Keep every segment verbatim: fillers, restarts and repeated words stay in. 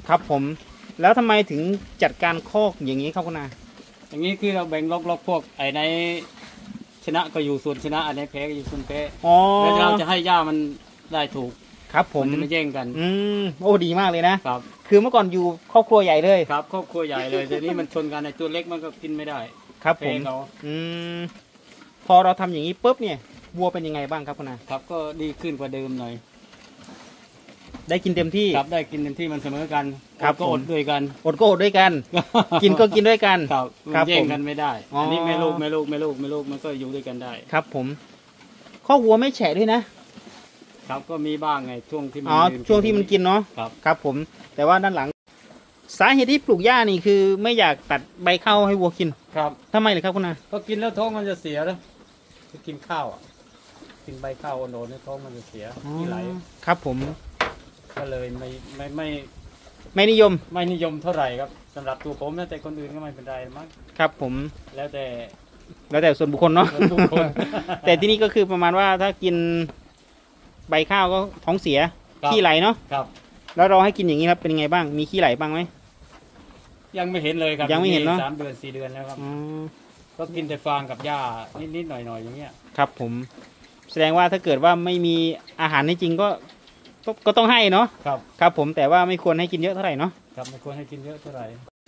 ครับผมแล้วทำไมถึงจัดการคอกอย่างนี้ครับคุณอาอย่างนี้คือเราแบ่งล็อกๆพวกไอ้ในชนะก็อยู่ส่วนชนะอันไหนแพ้ก็อยู่ส่วนแพ้แล้วเราจะให้ย่ามันได้ถูกครับผมจะไม่แย่งกันอืมโอ้ดีมากเลยนะครับคือเมื่อก่อนอยู่ครอบครัวใหญ่เลยครับครอบครัวใหญ่เลยแต่นี้มันชนกันในตัวเล็กมันก็กินไม่ได้ครับผมอืมพอเราทำอย่างนี้ปุ๊บเนี่ยวัวเป็นยังไงบ้างครับคุณอาครับก็ดีขึ้นกว่าเดิมหน่อยได้กินเต็มที่ครับได้กินเต็มที่มันเสมอกันครับก็อดด้วยกันอดก็อดด้วยกันกินก็กินด้วยกันครับแย่งกันไม่ได้อันนี้แม่ลูกแม่ลูกแม่ลูกแม่ลูกมันก็อยู่ด้วยกันได้ครับผมข้อวัวไม่แฉะด้วยนะครับก็มีบ้างไงช่วงที่มันอ๋อช่วงที่มันกินเนาะครับครับผมแต่ว่าด้านหลังสาเหตุที่ปลูกหญ้านี่คือไม่อยากตัดใบข้าวให้วัวกินครับทำไมเลยครับคุณอาก็กินแล้วท้องมันจะเสียแล้วกินข้าวอ่ะกินใบข้าวโดนในท้องมันจะเสียที่ไหลครับผมก็เลยไม่ไม่ไม่ไม่นิยมไม่นิยมเท่าไหร่ครับสำหรับตัวผมนะแต่คนอื่นก็ไม่เป็นไรมั้งครับผมแล้วแต่แล้วแต่ส่วนบุคคลเนาะแต่ที่นี่ก็คือประมาณว่าถ้ากินใบข้าวก็ท้องเสียขี้ไหลเนาะครับแล้วเราให้กินอย่างนี้ครับเป็นยังไงบ้างมีขี้ไหลบ้างไหมยังไม่เห็นเลยครับยังไม่เห็นเนาะสามเดือนสี่เดือนแล้วครับก็กินแต่ฟางกับหญ้านิดๆหน่อยๆอย่างเงี้ยครับผมแสดงว่าถ้าเกิดว่าไม่มีอาหารจริงก็ก็ต้องให้เนาะครับครับผมแต่ว่าไม่ควรให้กินเยอะเท่าไหร่เนาะครับไม่ควรให้กินเยอะเท่าไหร่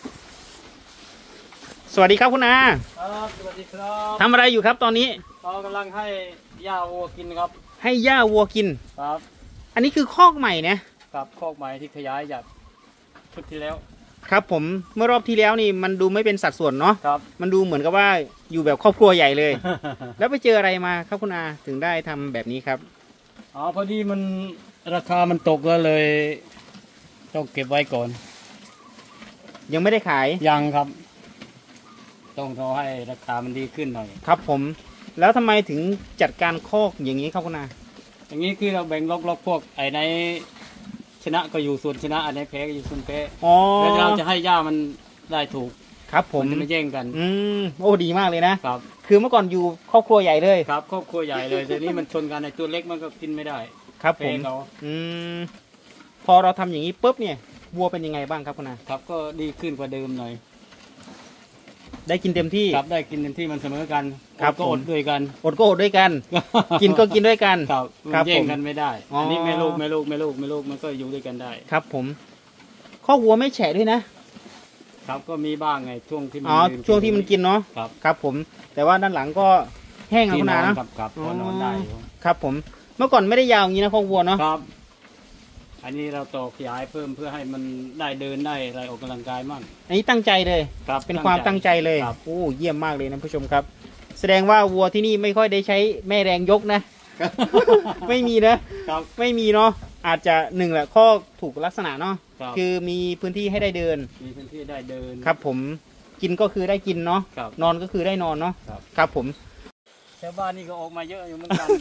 สวัสดีครับคุณอาครับสวัสดีครับทำอะไรอยู่ครับตอนนี้เรากำลังให้หญ้าวัวกินครับให้หญ้าวัวกินครับอันนี้คือคอกใหม่เนี่ยครับคอกใหม่ที่ขยายจากชุดที่แล้วครับผมเมื่อรอบที่แล้วนี่มันดูไม่เป็นสัดส่วนเนาะครับมันดูเหมือนกับว่าอยู่แบบครอบครัวใหญ่เลย แล้วไปเจออะไรมาครับคุณอาถึงได้ทำแบบนี้ครับอ๋อพอดีมันราคามันตกก็เลยต้องเก็บไว้ก่อนยังไม่ได้ขายยังครับต้องรอให้ราคามันดีขึ้นหน่อยครับผมแล้วทำไมถึงจัดการคอกอย่างนี้ครับคุณอาอย่างนี้คือเราแบ่งล็อกๆพวกไอ้ในชนะก็อยู่ส่วนชนะอันไหนแพ้ก็อยู่ส่วนแพ้แล้วเราจะให้ย่ามันได้ถูกครับผมจะไม่แย่งกันอืมโอ้ดีมากเลยนะครับคือเมื่อก่อนอยู่ครอบครัวใหญ่เลยครับครอบครัวใหญ่เลยแต่นี้มันชนกันในตัวเล็กมันก็กินไม่ได้ครับผมอืมพอเราทำอย่างนี้ปุ๊บเนี่ยวัวเป็นยังไงบ้างครับคุณอาครับก็ดีขึ้นกว่าเดิมหน่อยได้กินเต็มที่ครับได้กินเต็มที่มันเสมอกันครับก็อดด้วยกันอดก็อดด้วยกันกินก็กินด้วยกันครับแย่งกันไม่ได้อันนี้แม่ลูกแม่ลูกแม่ลูกแม่ลูกมันก็อยู่ด้วยกันได้ครับผมข้อวัวไม่แฉะด้วยนะครับก็มีบ้างไงช่วงที่มันอ๋อช่วงที่มันกินเนาะครับครับผมแต่ว่าด้านหลังก็แห้งแล้วนะครับครับพอนอนได้ครับผมเมื่อก่อนไม่ได้ยาวอย่างนี้นะข้อวัวเนาะครับอันนี้เราต่อขยายเพิ่มเพื่อให้มันได้เดินได้อะไรออกกำลังกายมั่งอันนี้ตั้งใจเลยครับเป็นความตั้งใจเลยโอ้เยี่ยมมากเลยนะผู้ชมครับแสดงว่าวัวที่นี่ไม่ค่อยได้ใช้แม่แรงยกนะไม่มีนะครับไม่มีเนาะอาจจะหนึ่งแหละข้อถูกลักษณะเนาะคือมีพื้นที่ให้ได้เดินมีพื้นที่ได้เดินครับผมกินก็คือได้กินเนาะนอนก็คือได้นอนเนาะครับผมชาวบ้านนี่ก็ออกมาเยอะอยู่เหมือนกัน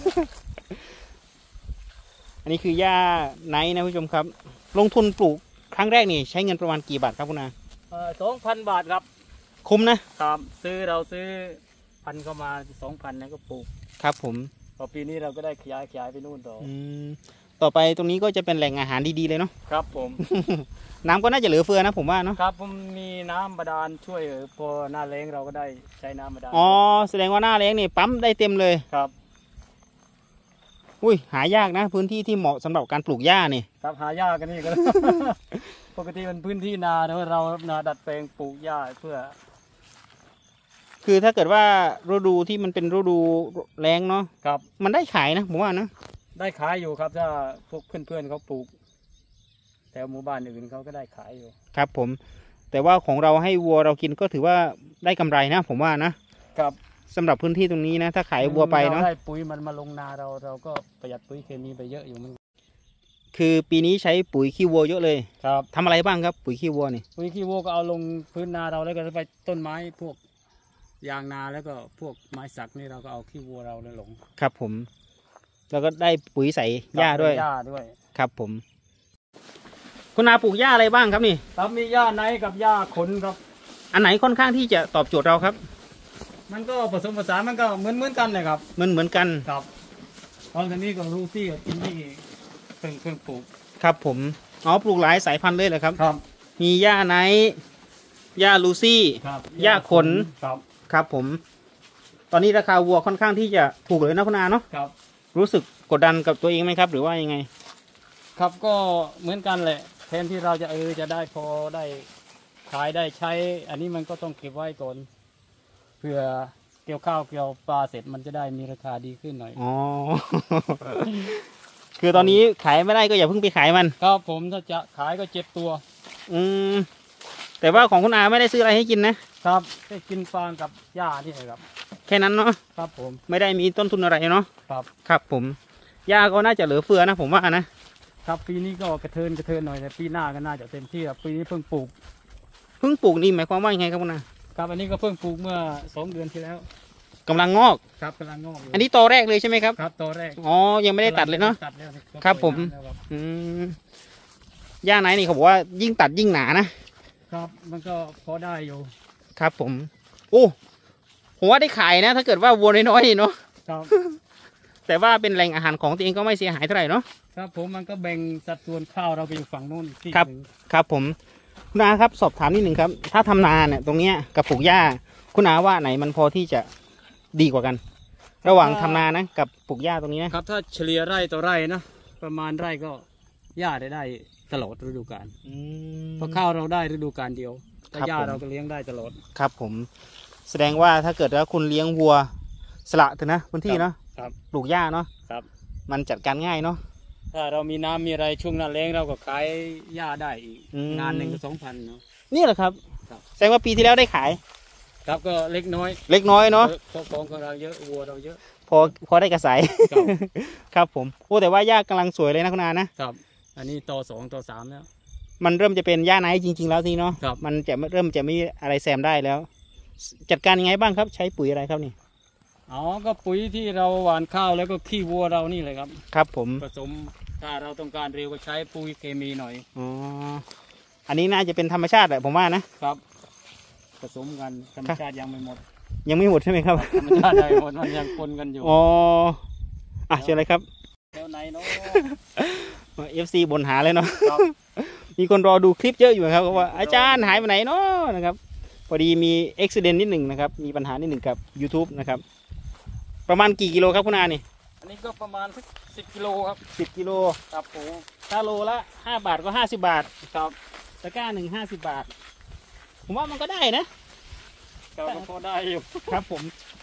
อันนี้คือหญ้าไนท์นะผู้ชมครับลงทุนปลูกครั้งแรกนี่ใช้เงินประมาณกี่บาทครับคุณอาสองพันบาทครับคุ้มนะครับซื้อเราซื้อพันเข้ามาสองพันแล้วก็ปลูกครับผมพอปีนี้เราก็ได้ขยายขยายไปนู่นต่ออืมต่อไปตรงนี้ก็จะเป็นแหล่งอาหารดีๆเลยเนาะครับผมน้ำก็น่าจะเหลือเฟือนะผมว่าเนาะครับผมมีน้ำบาดาลช่วยพอหน้าแล้งเราก็ได้ใช้น้ำบาดาลอ๋อแสดงว่าหน้าแล้งนี่ปั๊มได้เต็มเลยครับอุ้ยหายากนะพื้นที่ที่เหมาะสำหรับการปลูกหญ้านี่ครับหายากกันนี่ก็ ปกติเป็นพื้นที่นาแต่ว่าเรานาดัดแปลงปลูกหญ้าเพื่อคือถ้าเกิดว่าฤดูที่มันเป็นฤดูแล้งเนาะครับมันได้ขายนะผมว่านะได้ขายอยู่ครับถ้าพวกเพื่อนๆเขาปลูกแต่หมู่บ้านอื่นเขาก็ได้ขายอยู่ครับผมแต่ว่าของเราให้วัวเรากินก็ถือว่าได้กำไรนะผมว่านะครับสำหรับพื้นที่ตรงนี้นะถ้าขายวัวไปเนาะได้ปุ๋ยมันมาลงนาเราเราก็ประหยัดปุ๋ยเคมีไปเยอะอยู่มันคือปีนี้ใช้ปุ๋ยขี้วัวเยอะเลยครับทำอะไรบ้างครับปุ๋ยขี้วัวนี่ปุ๋ยขี้วัวก็เอาลงพื้นนาเราแล้วก็ไปต้นไม้พวกยางนาแล้วก็พวกไม้สักนี่เราก็เอาขี้วัวเราเลยลงครับผมแล้วก็ได้ปุ๋ยใส่หญ้าด้วยหญ้าด้วยครับผมคุณอาปลูกหญ้าอะไรบ้างครับนี่ครับมีหญ้าไนท์กับหญ้าขนครับอันไหนค่อนข้างที่จะตอบโจทย์เราครับมันก็ผสมผสานมันก็เหมือนเหมือนกันเลยครับเหมือนเหมือนกันครับตอนนี้ก็รูซี่กับอินดี้เครื่องเครื่องปลูกครับผมอ๋อปลูกหลายสายพันธุ์เลยเหรอครับครับมีหญ้าไนท์หญ้าลูซี่หญ้าขนครับครับผมตอนนี้ราคาวัวค่อนข้างที่จะถูกเลยนะคุณอาเนาะครับรู้สึกกดดันกับตัวเองไหมครับหรือว่ายังไงครับก็เหมือนกันแหละแทนที่เราจะเออจะได้พอได้ขายได้ใช้อันนี้มันก็ต้องเก็บไว้ก่อนเพื่อเกี่ยวข้าวเกี่ยวปลาเสร็จมันจะได้มีราคาดีขึ้นหน่อยอ๋อ คือตอนนี้ขายไม่ได้ก็อย่าเพิ่งไปขายมันครับผมถ้าจะขายก็เจ็บตัวอืมแต่ว่าของคุณอาไม่ได้ซื้ออะไรให้กินนะครับแค่กินฟางกับหญ้านี่ครับแค่นั้นเนาะครับผมไม่ได้มีต้นทุนอะไรเนาะครับครับผมหญ้าก็น่าจะเหลือเฟือนะผมว่านะครับปีนี้ก็กระเทินกระเทินหน่อยแต่ปีหน้าก็น่าจะเต็มที่ครับปีนี้เพิ่งปลูกเพิ่งปลูกนี่หมายความว่ายังไงครับคุณอาครับอันนี้ก็เพิ่งปลูกเมื่อสองเดือนที่แล้วกำลังงอกครับกำลังงอกอันนี้โตแรกเลยใช่ไหมครับครับโตแรกอ๋อยังไม่ได้ตัดเลยเนาะครับผมอืมหญ้าไหนนี่เขาบอกว่ายิ่งตัดยิ่งหนานะครับมันก็พอได้อยู่ครับผมโอ้ผมว่าได้ขายนะถ้าเกิดว่าวัวน้อยๆเนาะครับแต่ว่าเป็นแหล่งอาหารของตัวเองก็ไม่เสียหายเท่าไหร่เนาะครับผมมันก็แบ่งสัดส่วนข้าวเราไปอยู่ฝั่งนู้นที่ครับครับผมคุณอาครับสอบถามนิดหนึ่งครับถ้าทำนาเนี่ยตรงเนี้ยกับปลูกหญ้าคุณอาว่าไหนมันพอที่จะดีกว่ากัน ระหว่างทำนานะกับปลูกหญ้าตรงนี้นะครับถ้าเฉลี่ยไร่ต่อไร่นะประมาณไร่ก็หญ้าได้ได้ตลอดฤดูกาลเพราะข้าวเราได้ฤดูกาลเดียวแต่หญ้าเราก็เลี้ยงได้ตลอดครับผมแสดงว่าถ้าเกิดว่าคุณเลี้ยงวัวสละเถอะนะพื้นที่เนาะปลูกหญ้าเนาะมันจัดการง่ายเนาะถ้าเรามีน้ำมีอะไรช่วงหน้าแล้งเราก็ขายหญ้าได้อีกงานหนึ่งก็สองพันเนาะนี่แหละครับแสดงว่าปีที่แล้วได้ขายครับก็เล็กน้อยเล็กน้อยเนาะของของเราเยอะวัวเราเยอะพอพอได้กระสายครับผมโอ้แต่ว่าหญ้ากำลังสวยเลยนะคุณอานะครับอันนี้ต่อสองต่อสามแล้วมันเริ่มจะเป็นหญ้าไนท์จริงๆแล้วทีเนาะมันจะเริ่มจะไม่อะไรแซมได้แล้ว จัดการยังไงบ้างครับใช้ปุ๋ยอะไรครับนี่อ๋อก็ปุ๋ยที่เราหว่านข้าวแล้วก็ขี้วัวเรานี่เลยครับครับผมผสมถ้าเราต้องการเร็วก็ใช้ปุ๋ยเคมีหน่อยอ๋ออันนี้น่าจะเป็นธรรมชาติแหละผมว่านะครับผสมกันธรรมชาติยังไม่หมดยังไม่หมดใช่ไหมครับธรรมชาติยังไม่หมดมันยังปนกันอยู่อ๋ออ่ะเชิญเลยครับแถวไหนเนาะเอฟซีบ่นหาเลยเนาะมีคนรอดูคลิปเยอะอยู่ครับว่าอาจารย์หายไปไหนเนาะนะครับพอดีมีอุบิเหตุนิดหนึ่งนะครับมีปัญหานิดหนึ่งกับ ยูทูบ นะครับประมาณกี่กิโลครับคุณอานี่อันนี้ก็ประมาณสักสิบกิโลครับสิบกิโลครับผมถ้าโลละห้าบาทก็ห้าสิบบาทครับตะกร้าหนึ่งห้าสิบบาทผมว่ามันก็ได้นะก็พอได้อยู่ครับผม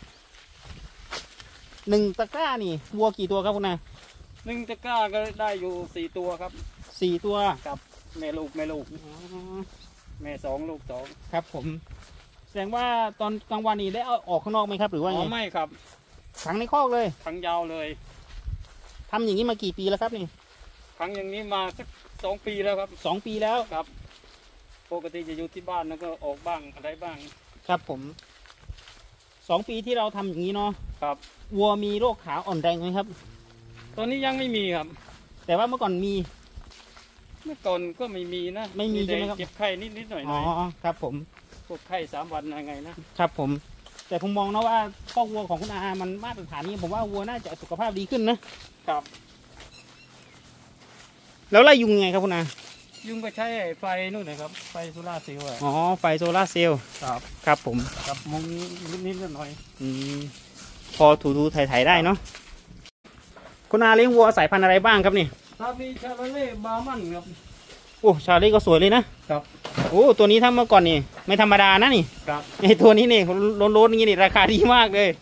หนึ่งตะกร้านี่วัวกี่ตัวครับคุณอาหนึ่งตะกร้าก็ได้อยู่สี่ตัวครับสี่ตัวกับแม่ลูกแม่ลูกแม่สองลูกสองครับผมแสดงว่าตอนกลางวันนี้ได้เอาออกข้างนอกไหมครับหรือว่าไงไม่ครับขังในคอกเลยขังยาวเลยทำอย่างนี้มากี่ปีแล้วครับนี่ขังอย่างนี้มาสักสองปีแล้วครับสองปีแล้วครับปกติจะอยู่ที่บ้านแล้วก็ออกบ้างอะไรบ้างครับผมสองปีที่เราทำอย่างนี้เนาะครับวัวมีโรคขาอ่อนแรงไหมครับตอนนี้ยังไม่มีครับแต่ว่าเมื่อก่อนมีเมื่อก่อนก็ไม่มีนะไม่มีใช่ไหมครับเจ็บไข้นิดนิดหน่อยอ๋อครับผมพวกไข้สามวันยังไงนะครับผมแต่ผมมองนะว่าคอกวัวของคุณอามันมาตรฐานนี้ผมว่าวัวน่าจะสุขภาพดีขึ้นนะครับแล้วไล่ยุงไงครับคุณอายุงก็ใช้ไฟนู่นนะครับไฟโซล่าเซลล์อ๋อไฟโซล่าเซลล์ครับครับผมกับมุงนิดนิดหน่อยอืมพอถูๆไถๆได้เนาะคุณอาเลี้ยงวัวสายพันธุ์อะไรบ้างครับนี่ถ้ามีชาโลเล่บามันครับโอ้ชาเล่ก็สวยเลยนะครับโอ้ตัวนี้ถ้าเมื่อก่อนนี่ไม่ธรรมดานะนี่ครับไอตัวนี้นี่โล้นๆอย่างนี้นี่ราคาดีมากเลย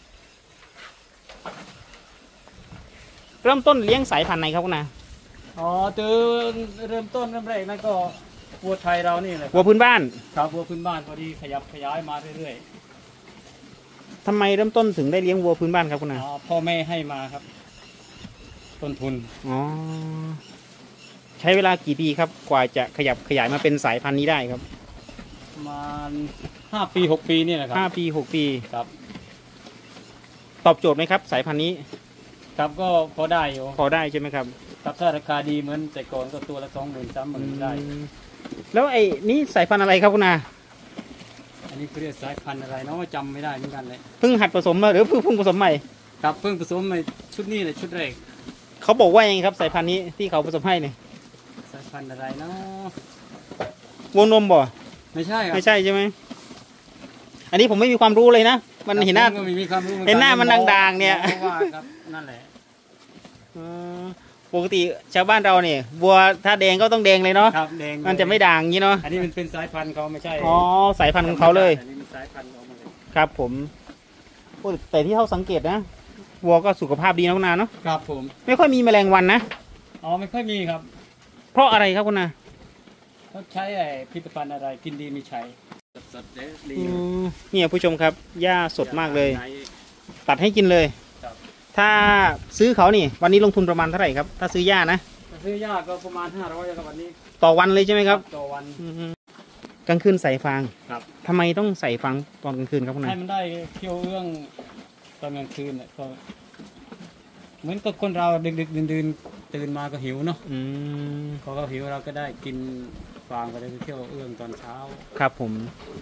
เริ่มต้นเลี้ยงสายพันธุ์ไหนครับคุณอาอ๋อเจอเริ่มต้นเริ่มแรกนั่นก็วัวไทยเรานี่แหละวัวพื้นบ้านครับวัวพื้นบ้านพอดีขยับขยายมาเรื่อยๆทำไมเริ่มต้นถึงได้เลี้ยงวัวพื้นบ้านครับคุณอาอ๋อพ่อแม่ให้มาครับต้นทุนอ๋อใช้เวลากี่ปีครับกว่าจะขยับขยายมาเป็นสายพันธุ์นี้ได้ครับประมาณห้าปีหกปีนี่แหละครับห้าปีหกปีครับตอบโจทย์ไหมครับสายพันธุ์นี้ครับก็พอได้อยู่พอได้ใช่ไหมครับครับถ้าราคาดีเหมือนแต่ก่อนก็ตัวละสองหมื่นสามหมื่นได้แล้วไอ้นี่สายพันธุ์อะไรครับคุณอาอันนี้เรียกสายพันธุ์อะไรเนาะจำไม่ได้เหมือนกันเลยเพิ่งหัดผสมมาหรือเพิ่งเพิ่งผสมใหม่ครับเพิ่งผสมในชุดนี้เลยชุดแรกเขาบอกว่ายังไงครับสายพันธุ์นี้ที่เขาผสมให้เนี่ยสายพพันธุ์อะไรเนาะวัวนมบ่ไม่ใช่ครับไม่ใช่ใช่ไหมอันนี้ผมไม่มีความรู้เลยนะมันเห็นหน้าก็ไม่มีความรู้เห็นหน้ามันด่างๆเนี่ยเพราะว่าครับนั่นแหละอืมปกติชาวบ้านเราเนี่ยวัวถ้าแดงก็ต้องแดงเลยเนาะครับแดงมันจะไม่ด่างอย่างนี้เนาะอันนี้มันเป็นสายพันธุ์เขาไม่ใช่อ๋อสายพันธุ์ของเขาเลยอันนี้มันสายพันธุ์ของมันเลยครับผมโอ้แต่ที่เขาสังเกตนะวัวก็สุขภาพดีนะคุณนาเนาะครับผมไม่ค่อยมีแมลงวันนะอ๋อไม่ค่อยมีครับเพราะอะไรครับคุณนาเขาใช้ไอ้ผลิตภัณฑ์อะไรกินดีมีใช้สดๆเลยดีอืมเนี่ยผู้ชมครับหญ้าสดมากเลยไหนตัดให้กินเลยครับถ้าซื้อเขานี่ วันนี้ลงทุนประมาณเท่าไหร่ครับถ้าซื้อหญ้านะซื้อยากก็ประมาณห้าร้อยครับวันนี้ต่อวันเลยใช่ไหมครับต่อวันอืมกลางคืนใส่ฟางครับทำไมต้องใส่ฟางตอนกลางคืนครับคุณให้นามันได้เคี่ยวเรื่องตอนกลางคืนน่ะก็เหมือนกับคนเราดึกๆดื่นๆตื่นมาก็หิวเนาะอืมพอเขาหิวเราก็ได้กินฟางก็ได้ไปเที่ยวเอื้องตอนเช้าครับผม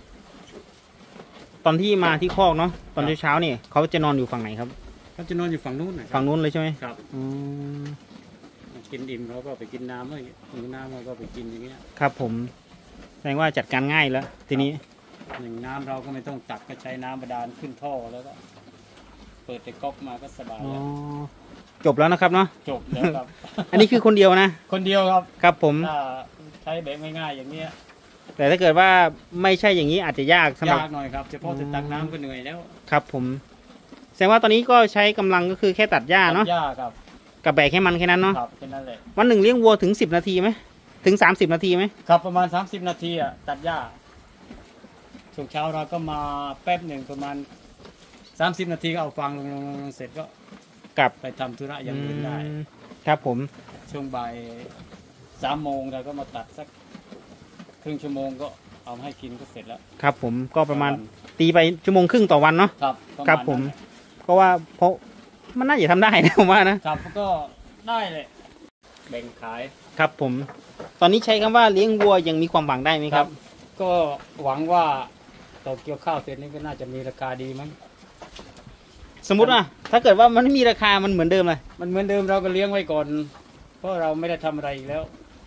ตอนที่มาที่คอกเนาะตอนเช้าๆเนี่ยเขาจะนอนอยู่ฝั่งไหนครับเขาจะนอนอยู่ฝั่งนู้นนะครัฝั่งนู้นเลยใช่ไหมครับอืมกินอิ่มเขาก็ไปกินน้ำเลยหิวน้ำเราก็ไปกินอย่างเงี้ยครับผมแสดงว่าจัดการง่ายแล้วทีนี้อย่างน้ำเราก็ไม่ต้องตักก็ใช้น้ำบาดาลขึ้นท่อแล้วก็ เปิดแต่ก๊อกมาก็สบายอ๋อแล้วจบแล้วนะครับเนาะจบแล้วครับอันนี้คือคนเดียวนะคนเดียวครับครับผมถ้าใช้แบบง่ายๆอย่างเนี้ยแต่ถ้าเกิดว่าไม่ใช่อย่างนี้อาจจะยากสำหรับยากหน่อยครับเฉพาะแต่ตักน้ำก็เหนื่อยแล้วครับผมแสดงว่าตอนนี้ก็ใช้กำลังก็คือแค่ตัดหญ้าเนาะยากครับกับแบกให้มันแค่นั้นเนาะครับแค่นั้นแหละวันหนึ่งเลี้ยงวัวถึงสิบนาทีไหมถึงสามสิบนาทีไหมครับประมาณสามสิบนาทีอ่ะตัดหญ้าช่วงเช้าเราก็มาแป๊บหนึ่งประมาณสามสิบนาทีก็เอาฟางลงลงลงเสร็จก็กลับไปทำธุระอย่างอื่นได้อืมครับผมช่วงบ่ายสามโมงเราก็มาตัดสักครึ่งชั่วโมงก็เอามาให้กินก็เสร็จแล้วครับผมก็ประมาณตีไปชั่วโมงครึ่งต่อวันเนาะครับปะาณครับผมนั้นแหละเพราะว่าเพราะมันน่าจะทำได้นะผมว่านะครับก็ได้เลยแบ่งขายครับผม ตอนนี้ใช้คำว่าเลี้ยงวัวยังมีความหวังได้ไหมครับก็หวังว่าต่อเกี่ยวข้าวเสร็จนี้ก็น่าจะมีราคาดีมั้งสมมุติว่าถ้าเกิดว่ามันไม่มีราคามันเหมือนเดิมเลยมันเหมือนเดิมเราก็เลี้ยงไว้ก่อน เพราะเราไม่ได้ทำอะไรอีกแล้ว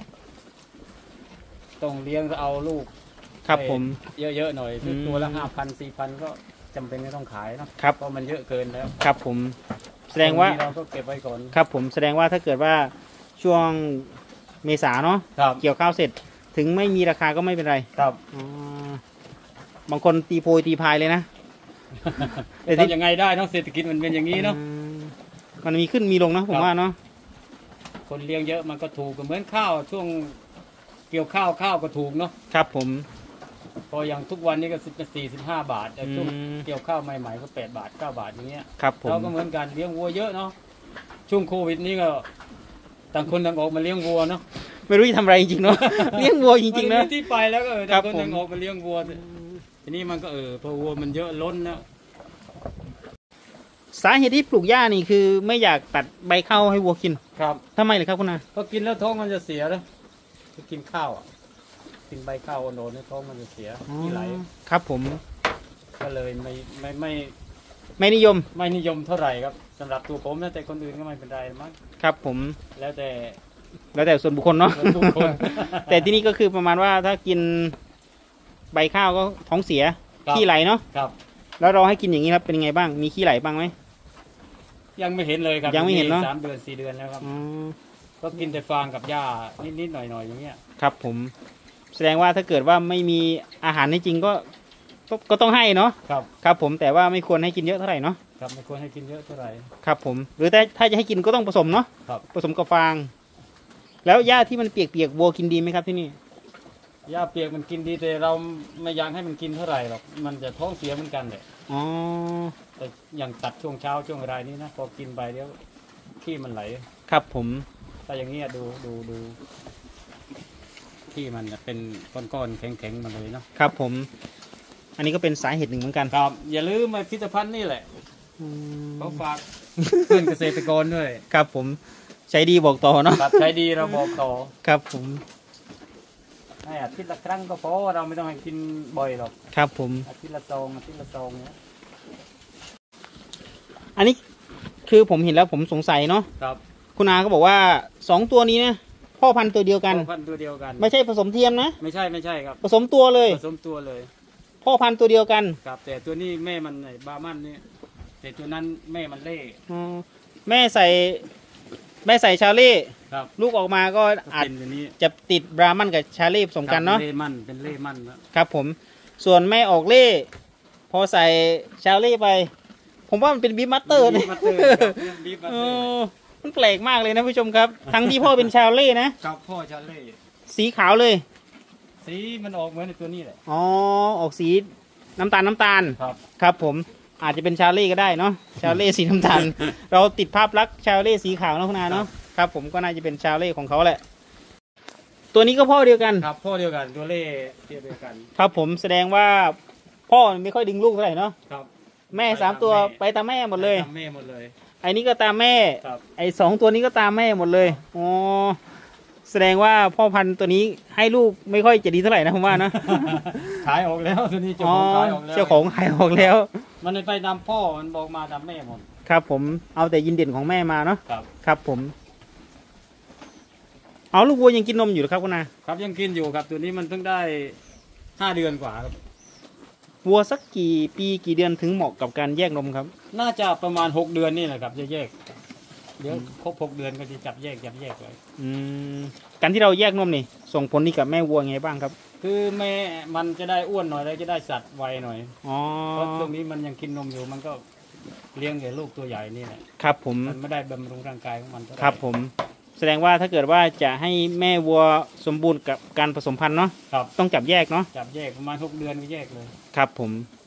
ต้องเลี้ยงเอาลูกครับผมเยอะๆหน่อยอืมตัวละห้าพันสี่พันก็จำเป็นก็ต้องขายเนาะครับเพราะมันเยอะเกินแล้วครับผม แสดงว่าตรนี้เราก็เก็บไว้ก่อนครับผมแสดงว่าถ้าเกิดว่าช่วงเมษาเนาะครับเกี่ยวข้าวเสร็จถึงไม่มีราคาก็ไม่เป็นไรครับอ๋อบางคนตีโพยตีพายเลยนะ แต่ที่ทำยังไงได้เนาะเศรษฐกิจมันเป็นอย่างนี้เนาะอืมมันมีขึ้นมีลงนะผมว่าเนาะคนเลี้ยงเยอะมันก็ถูกเหมือนข้าวช่วงเกี่ยวข้าวข้าวก็ถูกเนาะครับผมพออย่างทุกวันนี้ก็สิบสี่สิบห้าบาทแต่ช่วงอืมเกี่ยวข้าวใหม่ๆก็แปดบาทเก้าบาทอย่างเงี้ยครับผมเราก็เหมือนกันเลี้ยงวัวเยอะเนาะช่วงโควิดนี้ก็ต่างคนต่างออกมาเลี้ยงวัวเนาะไม่รู้จะทำอะไรจริงๆเนาะ เลี้ยงวัวจริงๆมันะมีที่ไปแล้วก็เออครัต่าบงคนผมต่างออกมาเลี้ยงวัวทีนี้มันก็เออพอวัวมันเยอะล้นแล้วสาเหตุที่ปลูกหญ้านี่คือไม่อยากตัดใบข้าวให้วัวกินครับทำไมเลยครับคุณนาพอกินแล้วท้องมันจะเสียแล้วคือกินข้าวอ่ะกินใบข้าวโอนๆเนี่ยท้องมันจะเสียที่ไหลครับผมก็เลยไม่ไม่ไม่ไม่นิยมไม่นิยมเท่าไหร่ครับสำหรับตัวผมนะแต่คนอื่นก็ไม่เป็นไรมั้งครับผมแล้วแต่แล้วแต่ส่วนบุคคลเนาะทุกคนแต่ที่นี่ก็คือประมาณว่าถ้ากินใบข้าวก็ท้องเสียครับขี้ไหลเนาะครับแล้วเราให้กินอย่างนี้ครับเป็นยังไงบ้างมีขี้ไหลบ้างไหมยังไม่เห็นเลยครับยังไม่เห็นเนอะสามเดือนสี่เดือนแล้วครับอ๋อก็กินแต่ฟางกับหญ้านิดๆหน่อยๆอย่างเงี้ยครับผม แสดงว่าถ้าเกิดว่าไม่มีอาหารในจริงก็ก็ก็ต้องให้เนาะครับครับผมแต่ว่าไม่ควรให้กินเยอะเท่าไหร่เนาะครับไม่ควรให้กินเยอะเท่าไหร่ครับผมหรือแต่ถ้าจะให้กินก็ต้องผสมเนาะครับผสมกับฟาง แล้วหญ้าที่มันเปียกๆวัวกินดีไหมครับที่นี่หญ้าเปียกมันกินดีแต่เราไม่อยากให้มันกินเท่าไหร่หรอกมันจะท้องเสียเหมือนกันเลยอ๋อแต่อย่างตัดช่วงเช้าช่วงรายนี้นะพอกินไปเดี๋ยวขี้มันไหลครับผมแต่อย่างเงี้ยดูดูดูขี้มันเป็นก้อนๆแข็งๆมาเลยเนาะครับผม อันนี้ก็เป็นสาเหตุหนึ่งเหมือนกันครับ อย่าลืมไอ้พิพิธภัณฑ์นี่แหละอืมเขาฝาก เพื่อนเกษตรกรด้วยครับผมใช้ดีบอกต่อเนาะครับใช้ดีเราบอกต่อครับผมให้อาทิตย์ละครั้งก็พอเราไม่ต้องให้กินบ่อยหรอกครับผมอาทิตย์ละซองอาทิตย์ละซองเนี้ยอันนี้คือผมเห็นแล้วผมสงสัยเนาะครับคุณอาก็บอกว่าสองตัวนี้เนี่ยพ่อพันธุ์ตัวเดียวกันพ่อพันธุ์ตัวเดียวกันไม่ใช่ผสมเทียมนะไม่ใช่ไม่ใช่ครับผสมตัวเลยผสมตัวเลยพ่อพันธุ์ตัวเดียวกันครับแต่ตัวนี้แม่มันไอ้บาร์มันนี่แต่ตัวนั้นแม่มันเล่อ๋อแม่ใส่แม่ใส่ชาเล่ครับลูกออกมาก็อาจเป็นตัวนี้จะติดบรามันกับชาเล่ผสมกันเนาะเล่มันเป็นเล่มันแล้วครับผมส่วนแม่ออกเล่พอใส่ชาเล่ไป ผมว่ามันเป็นบีฟมัตเตอร์บีฟมัตเตอร์ครับบีฟมัตเอเตอร์อมันแปลกมากเลยนะผู้ชมครับ ทั้งที่พ่อเป็นชาเล่นะครับพ่อชาเล่สีขาวเลยสีมันออกเหมือนในตัวนี้แหละอ๋อออกสีน้ำตาลน้ำตาลครับครับผมอาจจะเป็นชาเล่ก็ได้เนาะชาเล่สีน้ำตาล เราติดภาพลักษณ์ชาเล่สีขาวเนาะคุณอาเนาะครับผมก็น่าจะเป็นชาเล่ของเขาแหละ ตัวนี้ก็พ่อเดียวกันครับพ่อเดียวกันตัวเล่เดียวกันครับผมแสดงว่าพ่อไม่ค่อยดึงลูกเท่าไหร่เนาะครับแม่สามตัวไปตามแม่หมดเลยตามแม่หมดเลยไอ้นี้ก็ตามแม่ครับไอ้สองตัวนี้ก็ตามแม่หมดเลยอ๋อแสดงว่าพ่อพันธุ์ตัวนี้ให้ลูกไม่ค่อยจะดีเท่าไหร่นะผมว่านะขายออกแล้วตัวนี้เจ้าอ๋อของขายออกแล้วเจ้าของขายออกแล้วมันไปตามพ่อมันบอกมาตามแม่หมดครับผมเอาแต่ยินเด่นของแม่มาเนาะครับครับผมเอาลูกวัวยังกินนมอยู่เหรอครับคุณอาครับยังกินอยู่ครับตัวนี้มันเพิ่งได้ห้าเดือนกว่าครับวัวสักกี่ปีกี่เดือนถึงเหมาะกับการแยกนมครับน่าจะประมาณหกเดือนนี่แหละครับจะแยกเดี๋ยวครบหกเดือนก็จะจับแยกจับแยกเลยอืมการที่เราแยกนมนี่ส่งผลนี่กับแม่วัวไงบ้างครับคือแม่มันจะได้อ้วนหน่อยแล้วจะได้สัตว์ไวหน่อยอ๋อเพราะตรงนี้มันยังกินนมอยู่มันก็เลี้ยงแต่ลูกตัวใหญ่นี่แหละครับผมมันไม่ได้บำรุงร่างกายของมันเท่าไหครับผม แสดงว่าถ้าเกิดว่าจะให้แม่วัวสมบูรณ์กับการผสมพันธุ์เนาะครับต้องจับแยกเนาะจับแยกประมาณหกเดือนก็แยกเลยครับผมค